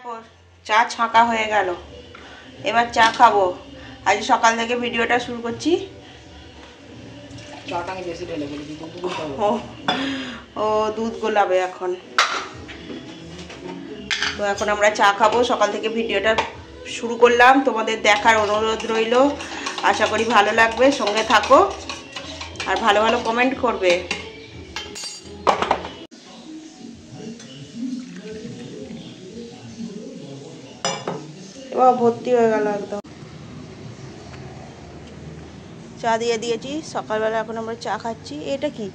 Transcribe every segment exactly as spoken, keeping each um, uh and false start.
দেখো চা ছাঁকা হয়ে গেল, এবার চা খাবো। আজ সকাল থেকে ভিডিওটা শুরু করছি। ও ও দুধ গোলাবে এখন, তো এখন আমরা চা খাবো। সকাল থেকে ভিডিওটা শুরু করলাম, তোমাদের দেখার অনুরোধ রইল। আশা করি ভালো লাগবে, সঙ্গে থাকো আর ভালো ভালো কমেন্ট করবে। এবার ভর্তি হয়ে গেল একদম। চা দিয়ে দিয়েছি সকালবেলা, এখন আমরা চা খাচ্ছি। এটা কি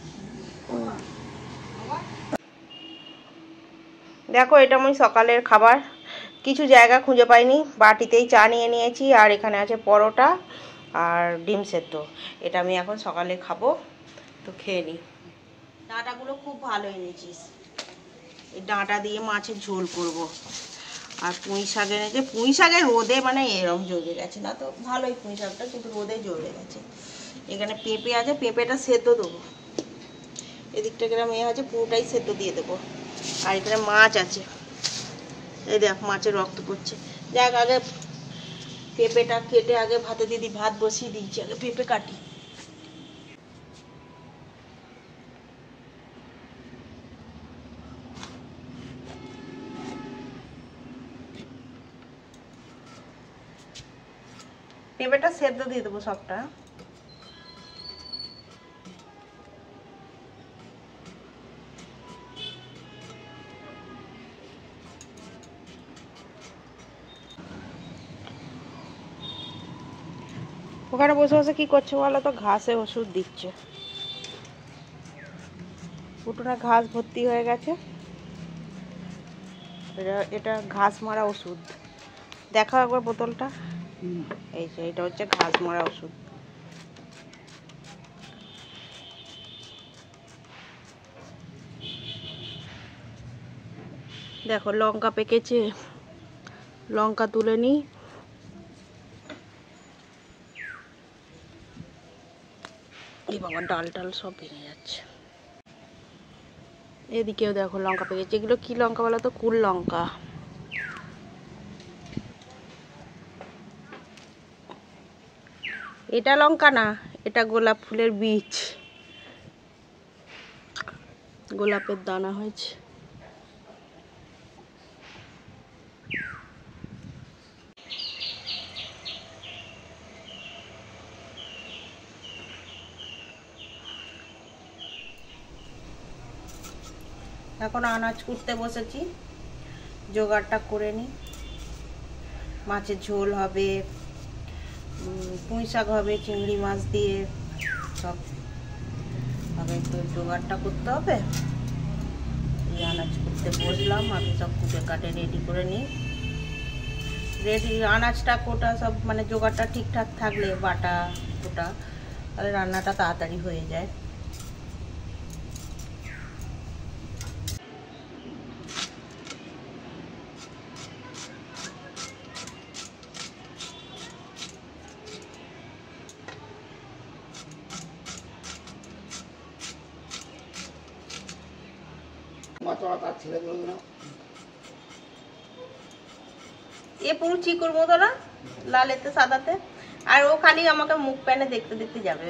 দেখো, এটা আমি সকালের খাবার। কিছু জায়গা খুঁজে পাইনি, বাটিতেই চা নিয়ে নিয়েছি। আর এখানে আছে পরোটা আর ডিম সেদ্ধ। এটা আমি এখন সকালে খাবো, তো খেয়ে নিই। ডাঁটাগুলো খুব ভালো এনেছিস, এই ডাঁটা দিয়ে মাছের ঝোল করব। আর পুঁই শাক এনেছে, পুঁই শাকের রোদে মানে এরম জ্বলে গেছে, না তো ভালোই পুঁই শাকটা, কিন্তু রোদে জ্বলে গেছে। এখানে পেঁপে আছে, পেঁপেটা সেদ্ধ দেবো। এদিকটা গ্রাম এ আছে, পুরোটাই সেদ্ধ দিয়ে দেবো। আর এখানে মাছ আছে, এই দেখ মাছের রক্ত পড়ছে। যাক, আগে পেঁপেটা কেটে আগে ভাতে দিদি ভাত বসিয়ে দিয়েছি, আগে পেঁপে কাটি। পেঁপেটা সেদ্ধ দিয়ে দেবো সবটা। ওখানে বসে বসে কি করছে বলো তো? ঘাসে ওষুধ দিচ্ছে। উঠোনে ঘাস ভর্তি হয়ে গেছে, এটা এটা ঘাস মারা ওষুধ। দেখো একবার বোতলটা, এই যে এটা হচ্ছে ঘাস মারা ওষুধ। দেখো লঙ্কা পেকেছে, লঙ্কা তুলে নি। এই বাবা, ডাল টাল সব ভেঙে যাচ্ছে। এদিকেও দেখো লঙ্কা পেকেছে। এগুলো কি লঙ্কা বলো তো? কুল লঙ্কা। এটা লঙ্কা না, এটা গোলাপ ফুলের বীজ, গোলাপের দানা হয়েছে। এখন আনাজ কুটতে বসেছি, জোগাড়টা করে নিই। মাছের ঝোল হবে, পুঁই শাক হবে চিংড়ি মাছ দিয়ে, সব আগে তো জোগাড়টা করতে হবে। এই আনাজ কুটতে বসলাম, আমি সব কুটে কাটে রেডি করে নিই। রেডি আনাজটা কোটা সব মানে জোগাড়টা ঠিকঠাক থাকলে, বাটা কোটা, তাহলে রান্নাটা তাড়াতাড়ি হয়ে যায়। এ পুরো চিকুর মতো না, লালেতে সাদাতে। আর ও খালি আমাকে মুখ প্যানে দেখতে দেখতে যাবে।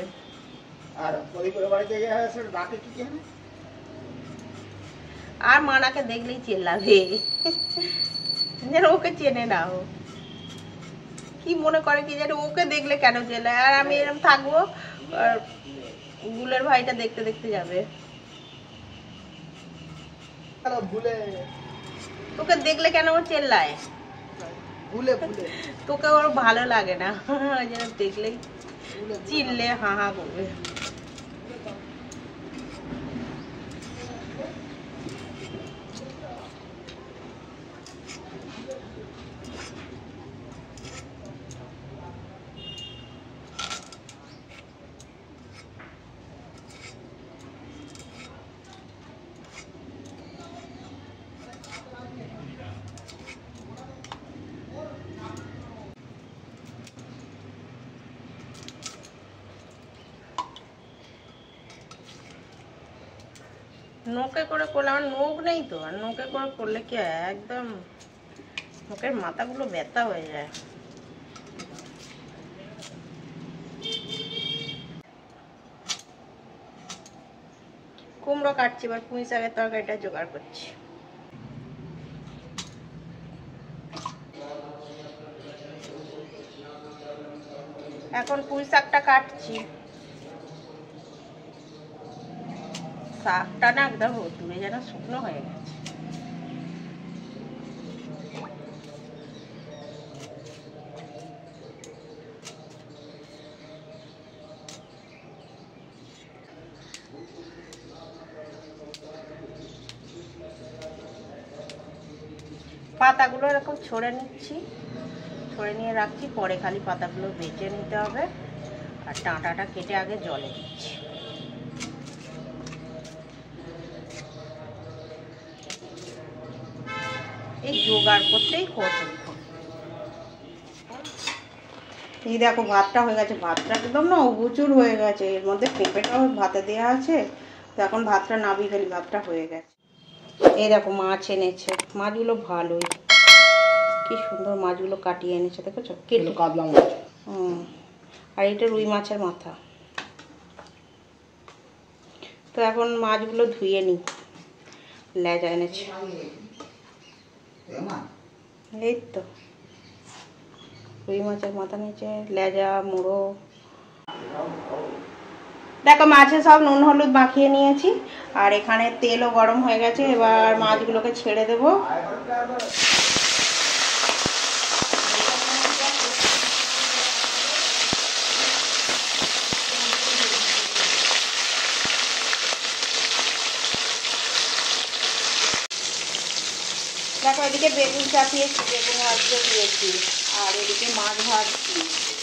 আর মানাকে দেখলেই চেল্লাবে, যেন ওকে চেনে না। ও কি মনে করে কি জানি, ওকে দেখলে কেন চেল্লায়। আর আমি এরকম থাকবো, আর গুলের ভাইটা দেখতে দেখতে যাবে। তোকে দেখলে কেন ও চেল্লায়? তোকে ওর ভালো লাগে না, যেন দেখলেই চিল্লে হা হা করবে। নোকে করে করলে, আমার নোক নেই তো, আর নোকে করে করলে কি একদম মুখের মাথাগুলো ব্যথা হয়ে যায়। কুমড়ো কাটছি, এবার পুঁই শাকের তরকারিটা জোগাড় করছি। এখন পুঁই শাকটা কাটছি। শাকটা না একদম রোদ্দুরে যেন শুকনো হয়ে গেছে। পাতাগুলো এরকম ছড়ে নিচ্ছি, ছড়ে নিয়ে রাখছি, পরে খালি পাতাগুলো বেছে নিতে হবে। আর ডাঁটাটা কেটে আগে জলে দিচ্ছি। এই জোগাড় করতেই কতক্ষণ। এই দেখো ভাতটা হয়ে গেছে, ভাতটা একদম না উবুচুর হয়ে গেছে, এর মধ্যে পেঁপেটাও ভাতে দেওয়া আছে। তো এখন ভাতটা নাবি ফেলি, ভাতটা হয়ে গেছে। এই দেখো মাছ এনেছে, মাছগুলো ভালোই, কি সুন্দর মাছগুলো কাটিয়ে এনেছে, দেখেছো? কেটে কাতলা মাছ। হুম, আর এটা রুই মাছের মাথা। তো এখন মাছগুলো ধুয়ে নিই। লেজা এনেছে, এই তো রুই মাছের মাথা নিয়েছে, লেজা, মুড়ো। দেখো মাছে সব নুন হলুদ মাখিয়ে নিয়েছি, আর এখানে তেলও গরম হয়ে গেছে। এবার মাছগুলোকে ছেড়ে দেবো। দেখো এদিকে বেগুন চাপিয়েছি, বেগুন আজকে দিয়েছি, আর এদিকে মাছ ভাজছি।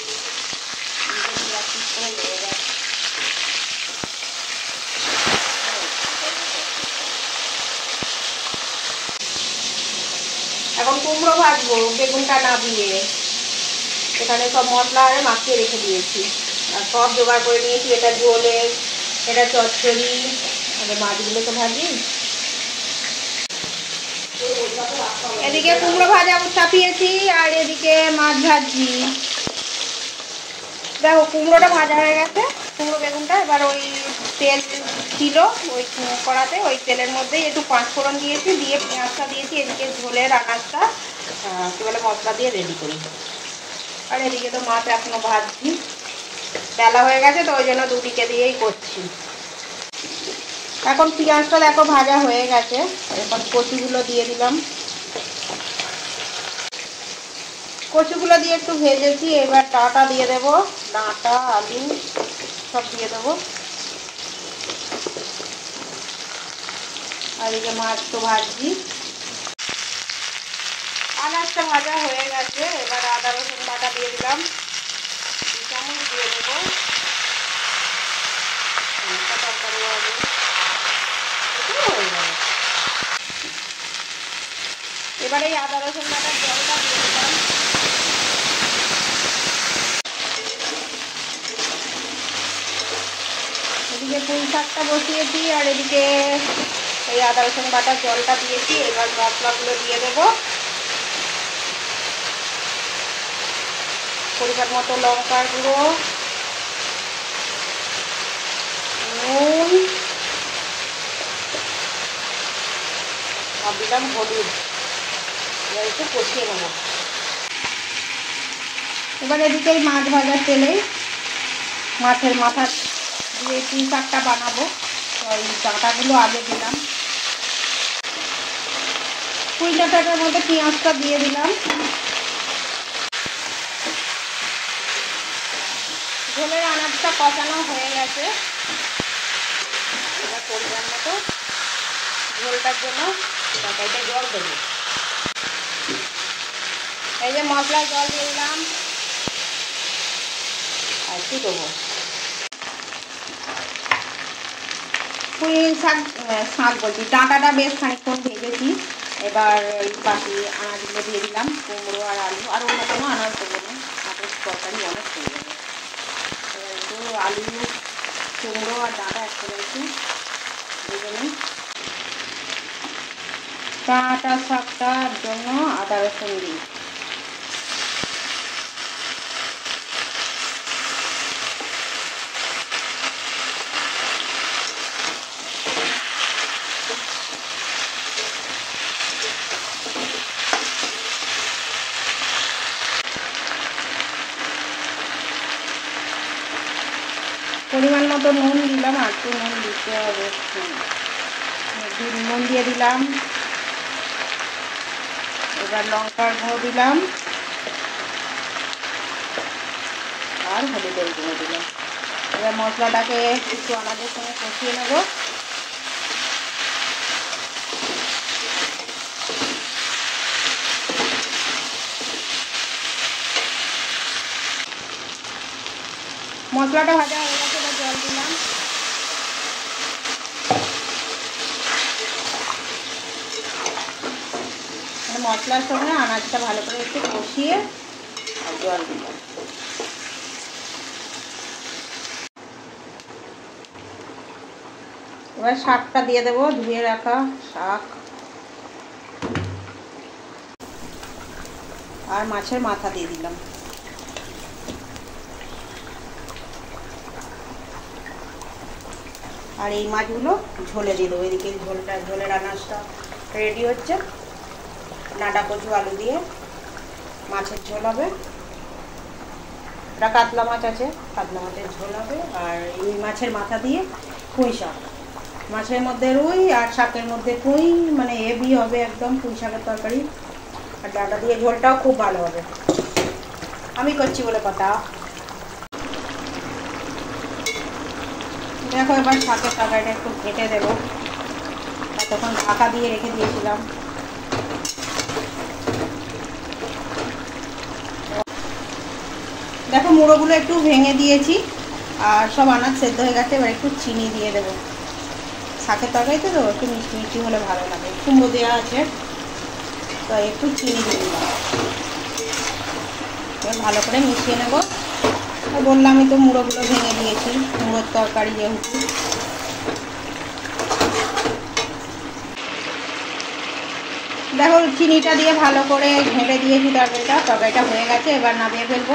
এখন কুমড়ো ভাজবো বেগুনটা নাবিয়ে। এখানে সব মশলা আরে মাখিয়ে রেখে দিয়েছি, আর সব জোগাড় করে নিয়েছি। এটা ঝোলে, এটা চচ্চড়ি, আর মাছগুলো তো ভাজি। এদিকে কুমড়ো ভাজা চাপিয়েছি, আর এদিকে মাছ ভাজি। দেখো কুমড়োটা ভাজা হয়ে গেছে, কুমড়ো বেগুনটা। এবার ওই তেল ছিল ওই কড়াতে, ওই তেলের মধ্যেই একটু পাঁচ ফোড়ন দিয়েছি, দিয়ে পেঁয়াজটা দিয়েছি। এদিকে ঝোলের আনাজটা কী বলে মশলা দিয়ে রেডি করি। আর এদিকে তো মাছ এখনো ভাজছি, বেলা হয়ে গেছে তো ওই জন্য দুদিকে দিয়েই করছি। এখন পেঁয়াজটা দেখো ভাজা হয়ে গেছে, এখন কচুগুলো দিয়ে দিলাম। কচুগুলো দিয়ে একটু ভেজেছি, এবার ডাঁটা দিয়ে দেবো, ডাঁটা আলু সব দিয়ে দেবো। আর এই যে মাছ তো ভাজছি, আনাজটা ভাজা হয়ে গেছে। এবার আদা রসুন বাটা দিয়ে দিলাম, দু চামচ দিয়ে দেবো। তরকারি হবে, হয়ে যাবে। এবার এই আদা রসুন বাটার জলটা দিয়ে দিলাম। এদিকে পুঁই শাকটা বসিয়েছি, আর এদিকে এই আদা রসুন বাটার জলটা দিয়েছি। এবার মশলাগুলো দিয়ে দেবো। পরিমাণ মতো লঙ্কার গুঁড়ো, নুন, আর দিলাম হলুদ। এবার একটু কষিয়ে নেবো। এবার এদিকে মাছ ভাজার তেলে মাছের মাথা দিয়ে পুঁই শাকটা বানাবো। তো এই ডাঁটাগুলো আগে দিলাম, পুঁই ডাঁটাটার মধ্যে পেঁয়াজটা দিয়ে দিলাম। ঝোলের আনাজটা কষানো হয়ে গেছে। এবার পরিমাণ মতো ঝোলটার জন্য তরকারিতে জল দেবো। এই যে মশলার জল দিয়ে দিলাম, আর একটু দেবো। পুঁই শাক শাক বলছি ডাঁটাটা বেশ খানিকক্ষণ ভেজেছি। এবার এই বাকি আনাজগুলো দিয়ে দিলাম, কুমড়ো আর আলু। আর অন্য কোনো আনাজ দেবো না, মাছের তরকারি অনেক হয়ে যাবে। এবার একটু আলু, কুমড়ো আর ডাঁটা একসাথে একটু ভেজে নিই। ডাঁটা শাকটার জন্য আদা রসুন দিই। পরিমাণ মতো নুন দিলাম, আর একটু নুন দিতে হবে, নুন দিয়ে দিলাম। এবার লঙ্কার গুঁড়ো দিলাম আর হলুদের গুঁড়ো দিলাম। এবার মশলাটাকে একটু আনাজের সঙ্গে কষিয়ে নেব। মশলাটা ভাজা হয়ে গেছে, এবার জল দিলাম। মশলার সঙ্গে আনাজটা ভালো করে একটু কষিয়ে আর জল দিলাম। এবার শাকটা দিয়ে দেবো, ধুয়ে রাখা শাক আর মাছের মাথা দিয়ে দিলাম। আর এই মাছগুলো ঝোলে দিয়ে দেবো। এদিকে ঝোলটা ঝোলের আনাজটা রেডি হচ্ছে। ডাঁটা কচু আলু দিয়ে মাছের ঝোল হবে। এটা কাতলা মাছ আছে, কাতলা মাছের ঝোল হবে। আর এই মাছের মাথা দিয়ে পুঁই শাক, মাছের মধ্যে রুই আর শাকের মধ্যে পুঁই, মানে হেভি হবে একদম পুঁই শাকের তরকারি। আর ডাঁটা দিয়ে ঝোলটাও খুব ভালো হবে। আমি করছি বলে কথা। দেখো এবার শাকের তরকারিটা একটু ঘেটে দেবো। তখন ঢাকা দিয়ে রেখে দিয়েছিলাম। দেখো মুড়োগুলো একটু ভেঙে দিয়েছি আর সব আনাজ সেদ্ধ হয়ে গেছে। এবার একটু চিনি দিয়ে দেবো। শাকের তরকারিতে দেবো, একটু মিষ্টি মিষ্টি হলে ভালো লাগে। কুমড়ো দেওয়া আছে তো একটু চিনি দিয়ে দিলাম। এবার ভালো করে মিশিয়ে নেব। বললামই তো মুড়োগুলো ভেঙে দিয়েছি, মুড়োর তরকারি যেহেতু। দেখো চিনিটা দিয়ে ভালো করে ঘেঁটে দিয়েছি তরকারিটা। তরকারিটা হয়ে গেছে, এবার নামিয়ে ফেলবো।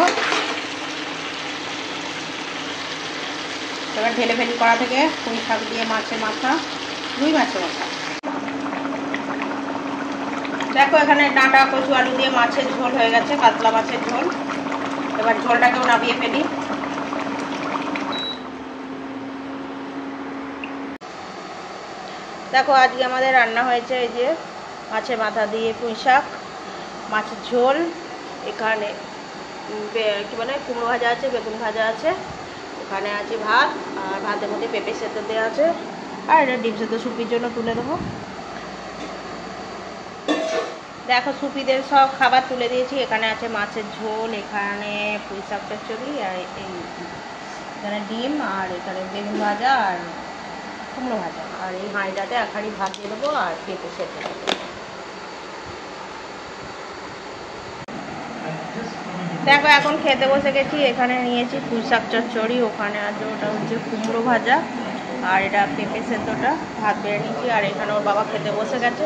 এবার ঢেলে ফেলি কড়া থেকে পুঁই শাক দিয়ে মাছের মাথা, রুই মাছের মাথা। দেখো এখানে ডাঁটা কচু আলু দিয়ে মাছের ঝোল হয়ে গেছে, কাতলা মাছের ঝোল। এবার ঝোলটাকেও নামিয়ে ফেলি। দেখো আজকে আমাদের রান্না হয়েছে এই যে মাছের মাথা দিয়ে পুঁই শাক, মাছের ঝোল, এখানে কি বলে কুমড়ো ভাজা আছে, বেগুন ভাজা আছে, ওখানে আছে ভাত, আর ভাতের মধ্যে পেঁপে সেদ্ধ দেওয়া আছে, আর এটা ডিম সেদ্ধ সুপির জন্য তুলে দেবো। দেখো সুপিদের সব খাবার তুলে দিয়েছি। এখানে আছে মাছের ঝোল, এখানে পুঁই শাক চচ্চড়ি, আর এই এখানে ডিম, আর এখানে বেগুন ভাজা আর কুমড়ো ভাজা, আর এই হাঁড়িটাতে এক হাঁড়ি ভাত দিয়ে দেবো আর পেঁপে সেদ্ধ দেবো। দেখো এখন খেতে বসে গেছি। এখানে নিয়েছি পুঁই শাক চচ্চড়ি, ওখানে আছে ওটা হচ্ছে কুমড়ো ভাজা, আর এটা পেঁপে সেদ্ধটা ভাত বেড়ে নিয়েছি। আর এখানে ওর বাবা খেতে বসে গেছে,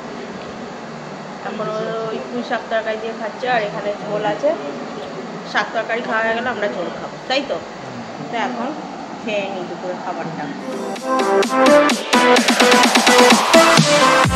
এখন ওই পুঁই শাক তরকারি দিয়ে খাচ্ছে। আর এখানে ঝোল আছে, শাক তরকারি খাওয়া হয়ে গেলে আমরা ঝোল খাবো, তাই তো। তো এখন খেয়ে নিই দুপুরে খাবারটা।